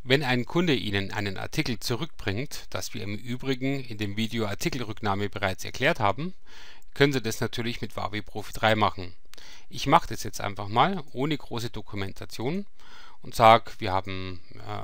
Wenn ein Kunde Ihnen einen Artikel zurückbringt, das wir im Übrigen in dem Video Artikelrücknahme bereits erklärt haben, können Sie das natürlich mit Wavi Profi 3 machen. Ich mache das jetzt einfach mal ohne große Dokumentation und sage, wir haben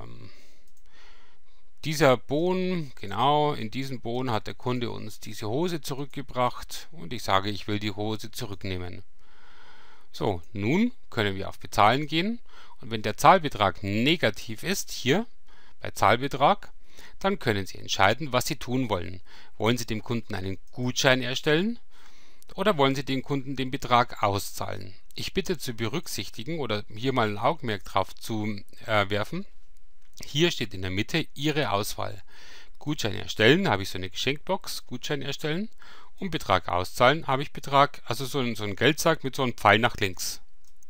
dieser Bohnen, genau, in diesem Bohnen hat der Kunde uns diese Hose zurückgebracht und ich sage, ich will die Hose zurücknehmen. So, nun können wir auf Bezahlen gehen und wenn der Zahlbetrag negativ ist, hier bei Zahlbetrag, dann können Sie entscheiden, was Sie tun wollen. Wollen Sie dem Kunden einen Gutschein erstellen oder wollen Sie dem Kunden den Betrag auszahlen? Ich bitte zu berücksichtigen oder hier mal ein Augenmerk drauf zu werfen. Hier steht in der Mitte Ihre Auswahl. Gutschein erstellen, habe ich so eine Geschenkbox, Gutschein erstellen und Betrag auszahlen, habe ich Betrag, also so ein Geldsack mit so einem Pfeil nach links.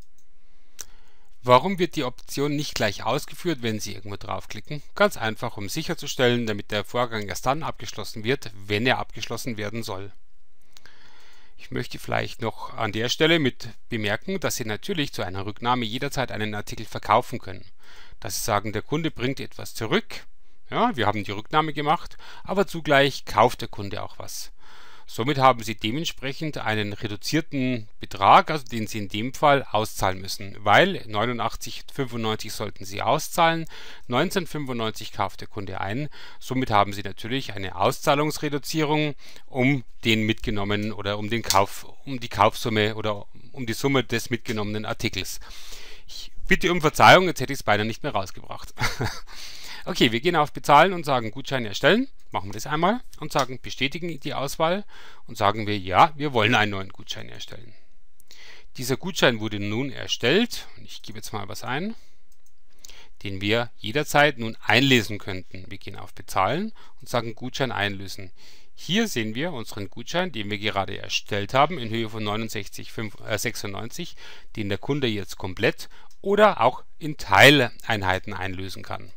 Warum wird die Option nicht gleich ausgeführt, wenn Sie irgendwo draufklicken? Ganz einfach, um sicherzustellen, damit der Vorgang erst dann abgeschlossen wird, wenn er abgeschlossen werden soll. Ich möchte vielleicht noch an der Stelle mit bemerken, dass Sie natürlich zu einer Rücknahme jederzeit einen Artikel verkaufen können. Dass Sie sagen, der Kunde bringt etwas zurück, ja, wir haben die Rücknahme gemacht, aber zugleich kauft der Kunde auch was. Somit haben Sie dementsprechend einen reduzierten Betrag, also den Sie in dem Fall auszahlen müssen, weil 89,95 sollten Sie auszahlen, 19,95 kauft der Kunde ein. Somit haben Sie natürlich eine Auszahlungsreduzierung um den mitgenommenen oder um die Kaufsumme oder um die Summe des mitgenommenen Artikels. Ich bitte um Verzeihung, jetzt hätte ich es beinahe nicht mehr rausgebracht. Okay, wir gehen auf Bezahlen und sagen Gutschein erstellen. Machen wir das einmal und sagen bestätigen die Auswahl und sagen wir ja, wir wollen einen neuen Gutschein erstellen. Dieser Gutschein wurde nun erstellt und ich gebe jetzt mal was ein, den wir jederzeit nun einlesen könnten. Wir gehen auf Bezahlen und sagen Gutschein einlösen. Hier sehen wir unseren Gutschein, den wir gerade erstellt haben, in Höhe von 69,96, den der Kunde jetzt komplett oder auch in Teileinheiten einlösen kann.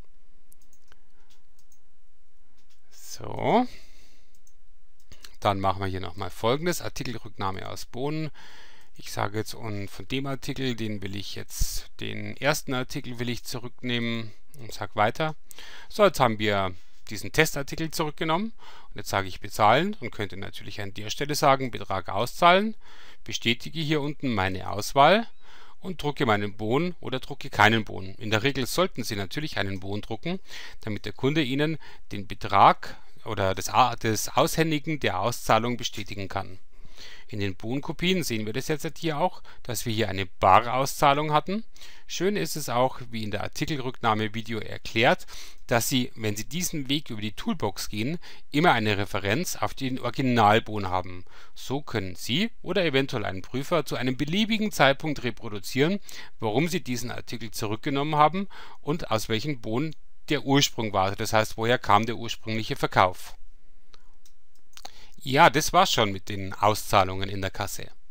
So, dann machen wir hier nochmal folgendes, Artikelrücknahme aus Bohnen. Ich sage jetzt, und von dem Artikel, den ersten Artikel will ich zurücknehmen und sage weiter. So, jetzt haben wir diesen Testartikel zurückgenommen und jetzt sage ich bezahlen und könnte natürlich an der Stelle sagen, Betrag auszahlen, bestätige hier unten meine Auswahl und drucke meinen Bohnen oder drucke keinen Bohnen. In der Regel sollten Sie natürlich einen Bohnen drucken, damit der Kunde Ihnen den Betrag oder das Aushändigen der Auszahlung bestätigen kann. In den Bohnenkopien sehen wir das jetzt hier auch, dass wir hier eine Barauszahlung hatten. Schön ist es auch, wie in der Artikelrücknahme-Video erklärt, dass Sie, wenn Sie diesen Weg über die Toolbox gehen, immer eine Referenz auf den Originalbohnen haben. So können Sie oder eventuell ein Prüfer zu einem beliebigen Zeitpunkt reproduzieren, warum Sie diesen Artikel zurückgenommen haben und aus welchen Bohnen der Ursprung war. Das heißt, woher kam der ursprüngliche Verkauf. Ja, das war's schon mit den Auszahlungen in der Kasse.